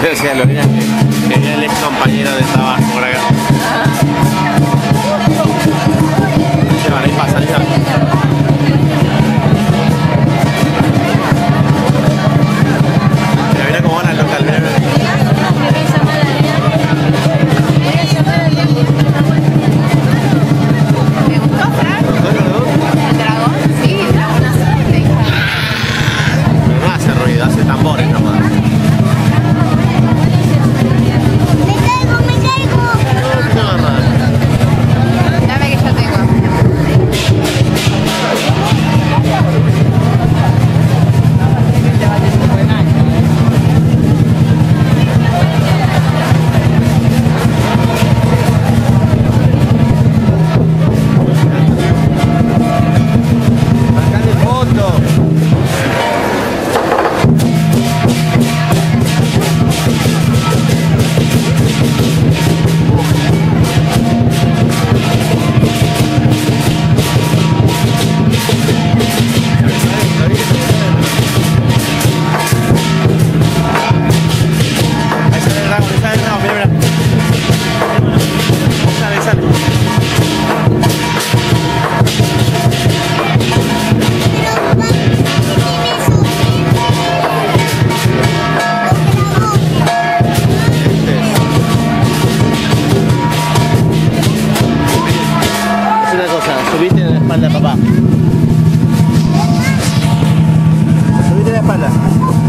decía Lorena que él es compañero de trabajo por acá. Se van a ir pasando ya. Mira cómo van al local, mira. ¿Te gustó, Fran? ¿El dragón? Sí, el dragón hace. No hace ruido, hace tambores nomás. Dame que yo tengo. Sacale foto. Ahí sale el dragón, mira, mira. Sale, sale. Es una cosa, subiste en la espalda, papá. Subiste en la espalda.